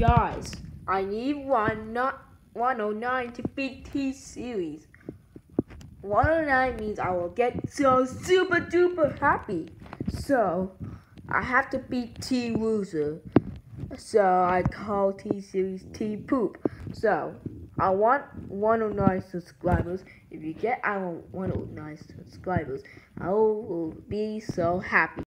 Guys, I need 109 to beat T-Series. 109 means I will get so super duper happy. So, I have to beat T-Loser. So, I call T-Series T-Poop. So, I want 109 subscribers. If you get 109 subscribers, I will be so happy.